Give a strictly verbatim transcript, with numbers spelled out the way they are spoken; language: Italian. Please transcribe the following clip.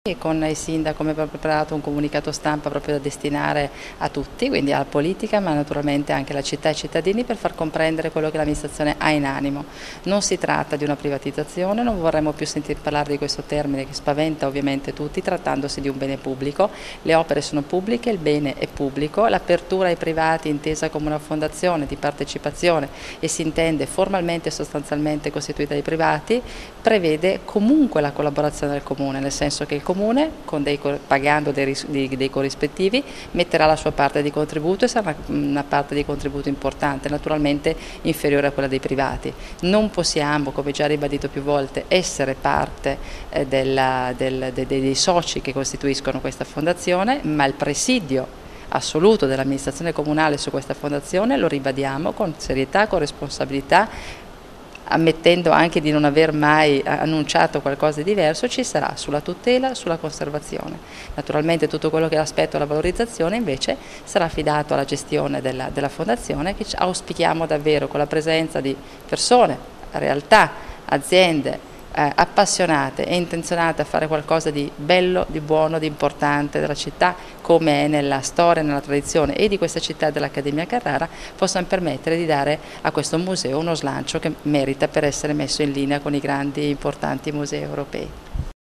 E con il sindaco abbiamo preparato un comunicato stampa proprio da destinare a tutti, quindi alla politica, ma naturalmente anche alla città e ai cittadini, per far comprendere quello che l'amministrazione ha in animo. Non si tratta di una privatizzazione, non vorremmo più sentir parlare di questo termine che spaventa ovviamente tutti, trattandosi di un bene pubblico. Le opere sono pubbliche, il bene è pubblico, l'apertura ai privati intesa come una fondazione di partecipazione e si intende formalmente e sostanzialmente costituita dai privati, prevede comunque la collaborazione del Comune, nel senso che il Comune, con dei, pagando dei, dei, dei corrispettivi, metterà la sua parte di contributo e sarà una, una parte di contributo importante, naturalmente inferiore a quella dei privati. Non possiamo, come già ribadito più volte, essere parte eh, della, del, de, dei soci che costituiscono questa fondazione, ma il presidio assoluto dell'amministrazione comunale su questa fondazione lo ribadiamo con serietà, con responsabilità, ammettendo anche di non aver mai annunciato qualcosa di diverso, ci sarà sulla tutela, sulla conservazione. Naturalmente tutto quello che è l'aspetto della valorizzazione invece sarà affidato alla gestione della, della fondazione, che auspichiamo davvero con la presenza di persone, realtà, aziende, Eh, appassionate e intenzionate a fare qualcosa di bello, di buono, di importante della città, come è nella storia, nella tradizione e di questa città e dell'Accademia Carrara, possano permettere di dare a questo museo uno slancio che merita per essere messo in linea con i grandi importanti musei europei.